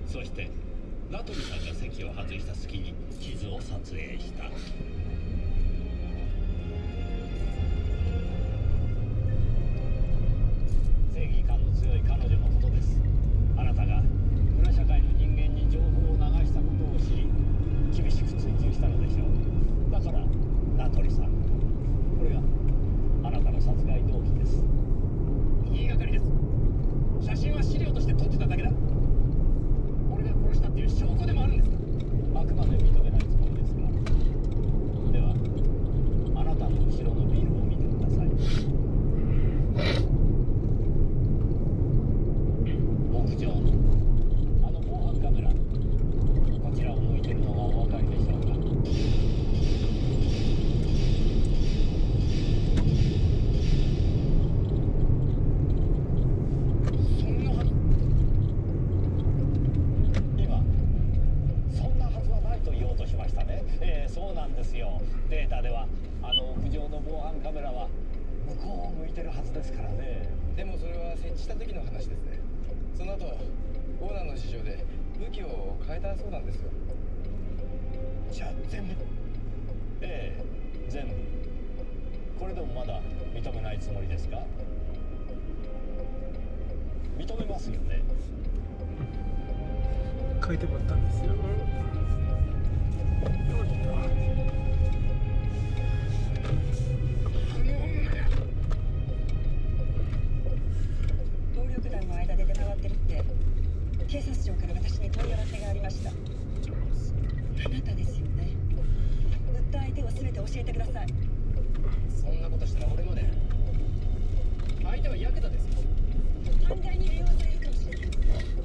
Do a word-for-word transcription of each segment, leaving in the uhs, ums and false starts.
そして名取さんが席を外した隙に地図を撮影した。正義感の強い彼女のことです。あなたが裏社会の人間に情報を流したことを知り厳しく追及したのでしょう。だから名取さん、これがあなたの殺害動機です。言いがかりです。写真は資料として撮ってただけだ。俺が殺したっていう証拠でもあるんですか。あくまで認めないつもりですが。ではあなたの後ろのビルを見てください。屋上のあの防犯カメラ、こちらを向いてるのがお分かりでしょうか。そんなはず今そんなはずはないと言おうとしましたね。えー、そうなんですよ。データではあの屋上の防犯カメラは向こうを向いてるはずですからね。 でもそれは設置した時の話ですね。その後オーナーの事情で向きを変えたそうなんですよ。 じゃあ全部、ええ全部。これでもまだ認めないつもりですか。認めますよね。 書いてもらったんですよ。 暴力団の間で出回ってるって警察庁から私に問い合わせがありました。あなたですよね。売った相手を全て教えてください。 そんなことしたら俺まで。相手はヤクザですよ。 犯罪に利用されるかもしれない。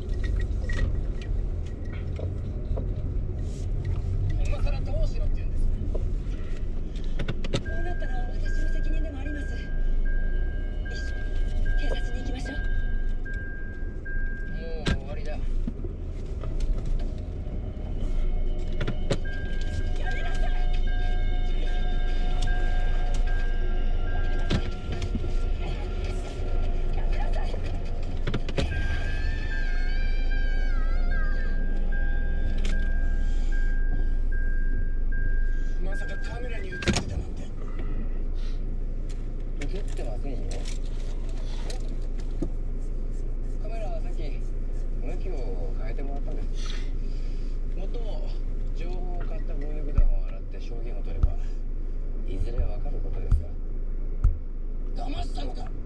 今さらどうしろって言うんです。 こうなったら私の責任でもあります。一緒に警察に行きましょう。 もう終わりだ。 やめなさい。やめなさい。 まさかカメラに映ってたなんて。映ってませんよ。カメラはさっき向きを変えてもらったんです。もっとも情報を買った暴力団を洗って証言を取ればいずれわかることですが。騙したのか。